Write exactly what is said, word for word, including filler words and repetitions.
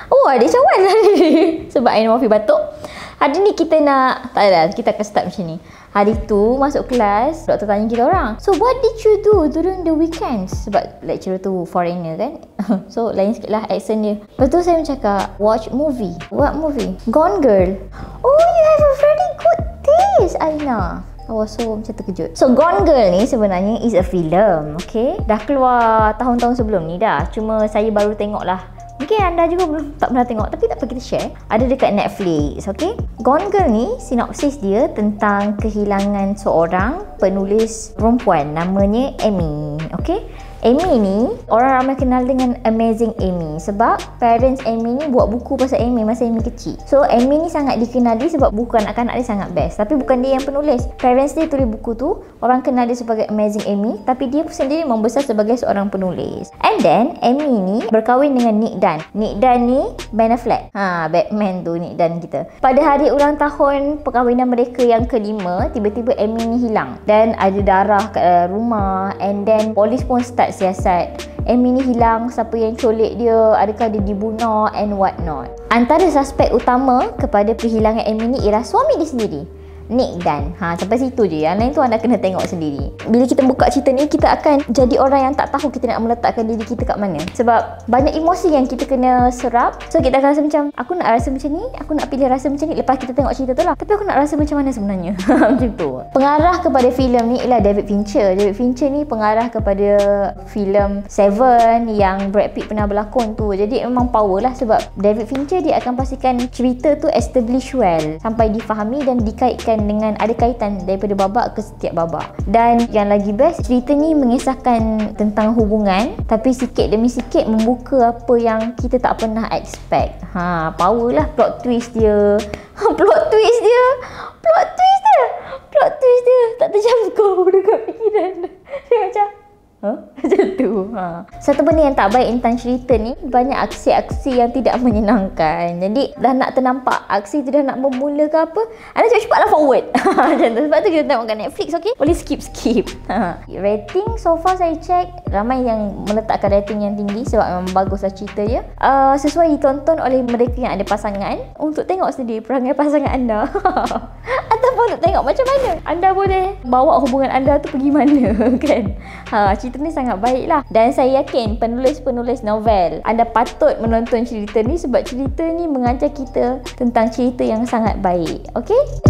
Oh, adik cawan lah ni. Sebab Aina Wafi batuk. Hari ni kita nak, tak ada, kita akan start macam ni. Hari tu masuk kelas, doktor tanya kita orang, so what did you do during the weekends? Sebab lecturer tu foreigner kan. So lain sikit lah accent dia. Lepas tu saya cakap, watch movie. What movie? Gone Girl. Oh, you have a very good taste, Aina. I was so macam terkejut. So Gone Girl ni sebenarnya is a film, okay? Dah keluar tahun-tahun sebelum ni dah. Cuma saya baru tengok lah. Mungkin anda juga belum tak pernah tengok, tapi tak apa, kita share. Ada dekat Netflix, okay? Gone Girl ni, sinopsis dia tentang kehilangan seorang penulis perempuan namanya Amy, okay? Amy ni, orang ramai kenal dengan Amazing Amy sebab parents Amy ni buat buku pasal Amy masa Amy kecil. So Amy ni sangat dikenali sebab buku anak-anak dia sangat best. Tapi bukan dia yang penulis. Parents dia tulis buku tu, orang kenal dia sebagai Amazing Amy, tapi dia sendiri membesar sebagai seorang penulis. And then Amy ni berkahwin dengan Nick Dunn. Nick Dunn ni Ben Affleck. Ha, Batman tu Nick Dunn kita. Pada hari ulang tahun perkahwinan mereka yang kelima, tiba-tiba Amy ni hilang dan ada darah kat rumah, and then polis pun start siasat. Amy ni hilang, siapa yang colek dia, adakah dia dibunuh and what not. Antara suspek utama kepada kehilangan Amy ni ialah suami dia sendiri, Nick Dunn. Ha, sampai situ je. Yang lain tu anda kena tengok sendiri. Bila kita buka cerita ni, kita akan jadi orang yang tak tahu kita nak meletakkan diri kita kat mana. Sebab banyak emosi yang kita kena serap. So kita akan rasa macam, aku nak rasa macam ni, aku nak pilih rasa macam ni lepas kita tengok cerita tu lah. Tapi aku nak rasa macam mana sebenarnya. Macam tu. Pengarah kepada filem ni ialah David Fincher. David Fincher ni pengarah kepada filem Seven yang Brad Pitt pernah berlakon tu. Jadi memang power lah sebab David Fincher dia akan pastikan cerita tu establish well sampai difahami dan dikaitkan dengan ada kaitan daripada babak ke setiap babak. Dan yang lagi best, cerita ni mengisahkan tentang hubungan tapi sikit demi sikit membuka apa yang kita tak pernah expect. Ha, power lah plot twist dia. Plot twist dia. Plot twist dia. Plot twist dia tak terjangkau dekat fikiran. Dia macam huh? Macam tu. Ha. Satu benda yang tak baik tentang cerita ni, banyak aksi-aksi yang tidak menyenangkan. Jadi dah nak ternampak aksi tu dah nak bermula ke apa, anda cepat-cepatlah forward. Macam tu. Sebab tu kita tengok kat Netflix, okay? Boleh skip-skip. Ha. Rating so far saya check, ramai yang meletakkan rating yang tinggi sebab memang baguslah cerita dia. Uh, sesuai ditonton oleh mereka yang ada pasangan untuk tengok sendiri perangai pasangan anda. Ataupun untuk tengok macam mana anda boleh bawa hubungan anda tu pergi mana, kan? Ha, cerita ni sangat baik lah. Dan saya yakin penulis-penulis novel, anda patut menonton cerita ni sebab cerita ni mengajar kita tentang cerita yang sangat baik. Okay?